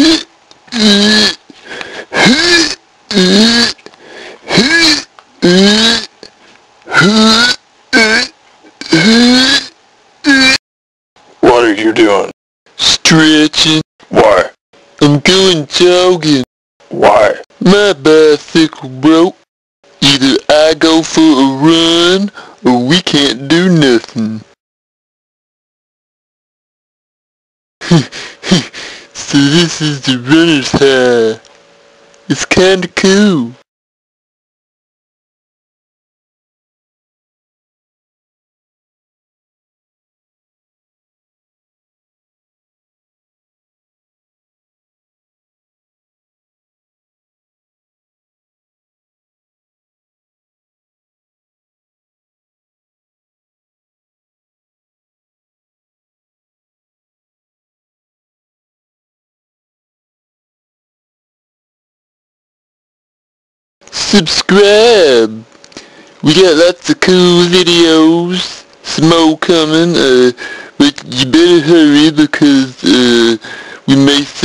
What are you doing? Stretching. Why? I'm going jogging. Why? My bicycle broke. Either I go for a run, or we can't do nothing. So this is the runner's high. It's kinda cool. Subscribe. We got lots of cool videos. Some more coming. But you better hurry because we may